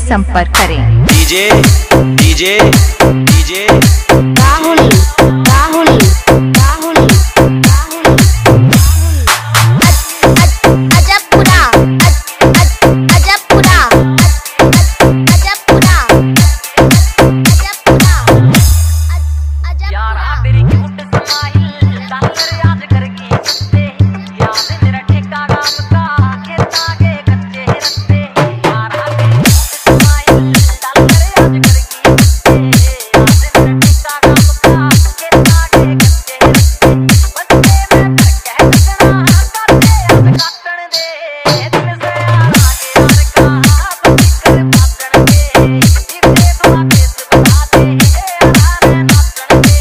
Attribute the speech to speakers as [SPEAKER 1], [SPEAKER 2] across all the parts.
[SPEAKER 1] संपर्क करें।
[SPEAKER 2] DJ DJ DJ
[SPEAKER 1] Rahul Rahul Rahul Ajabpura Ajabpura Ajabpura
[SPEAKER 3] यारा तेरी क्यूट स्माइल डालर याद करगी सस्ते याद मेरा ठेका काम का खेता के कच्चे रस्ते यारा तेरी क्यूट स्माइल डालर याद करगी सस्ते याद मेरा ठेका काम का खेता के कच्चे रस्ते बस्ते में कह सकना काटे याद काटण दे दिल से यार आगे यार का बच्ची कर पाटण दे इतने थोड़ा फेस बता दे यारा ने नाचण दे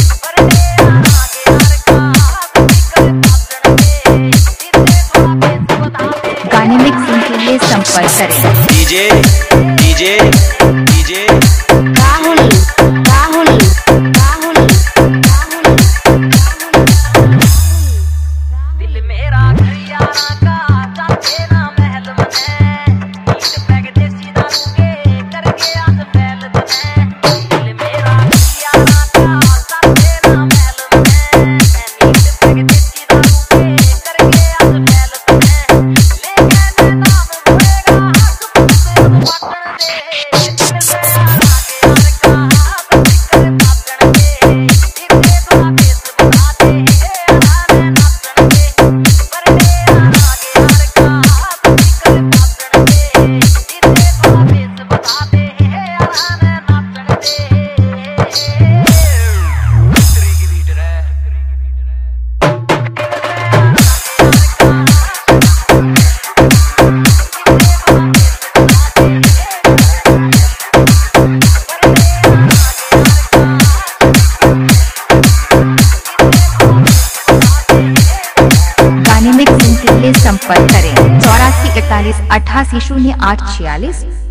[SPEAKER 1] गाने मिक्सिंग के लिए संपर्क करें।
[SPEAKER 2] DJ DJ DJ
[SPEAKER 1] Rahul Rahul Rahul
[SPEAKER 3] दिल मेरा घर यारा का जाते ना महल बने नीट पैग देसी दारू के करके आज फैल बने दिल मेरा घर यारा का जाते ना महल बने नीट पैग देसी दारू के करके आज फैल बने लेकिन नाम होएगा हक से बाटण दे दिल से यार आगे यार का बच्ची कर पाटण दे इतने थोड़ा फेस बता दे यारा ने नाचण दे
[SPEAKER 1] गाने मिक्सिंग के लिए संपर्क करें। 84 41 88 08 46।